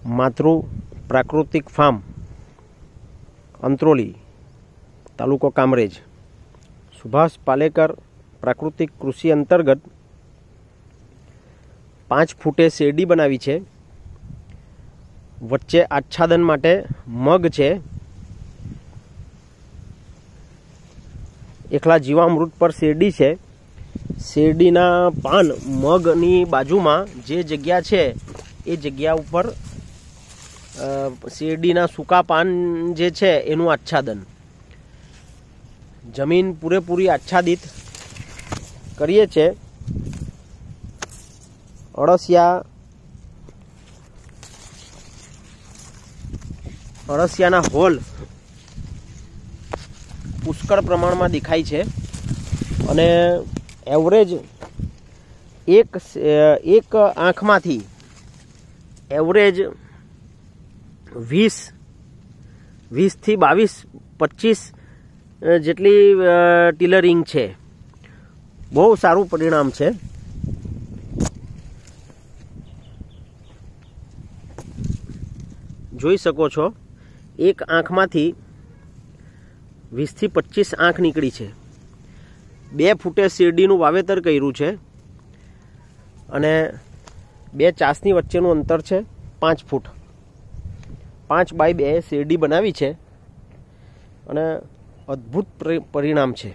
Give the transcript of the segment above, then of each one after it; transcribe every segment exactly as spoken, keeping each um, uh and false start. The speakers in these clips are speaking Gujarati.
માતૃ પ્રાકૃતિક ફાર્મ અંત્રોલી, તાલુકો કામરેજ, સુભાષ પાલેકર પ્રાકૃતિક કૃષિ અંતર્ગત પાંચ ફૂટે શેરડી બનાવી છે. વચ્ચે આચ્છાદન માટે મગ છે. એકલા જીવામૃત પર શેરડી છે. શેરડીના પાન મગની બાજુમાં જે જગ્યા છે એ જગ્યા ઉપર શેરડીના સૂકા પાન જે છે એનું આચ્છાદન. જમીન પૂરેપૂરી આચ્છાદિત કરીએ છીએ. અળસિયા અળસિયાના હોલ પુષ્કળ પ્રમાણમાં દેખાય છે અને એવરેજ એક એક આંખમાંથી એવરેજ વીસ વીસથી બાવીસ પચીસ જેટલી ટીલરિંગ છે. બહુ સારું પરિણામ છે. જોઈ શકો છો, એક આંખમાંથી વીસથી પચીસ આંખ નીકળી છે. બે ફૂટે શેરડીનું વાવેતર કર્યું છે અને બે ચાસની વચ્ચેનું અંતર છે પાંચ ફૂટ. પાંચ બાય બે શેરડી બનાવી છે અને અદ્ભુત પરિણામ છે.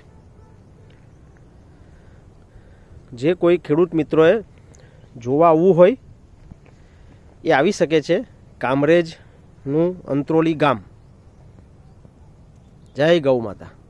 જે કોઈ ખેડૂત મિત્રોએ જોવા આવવું હોય એ આવી શકે છે. કામરેજનું અંત્રોલી ગામ. જય ગૌ માતા.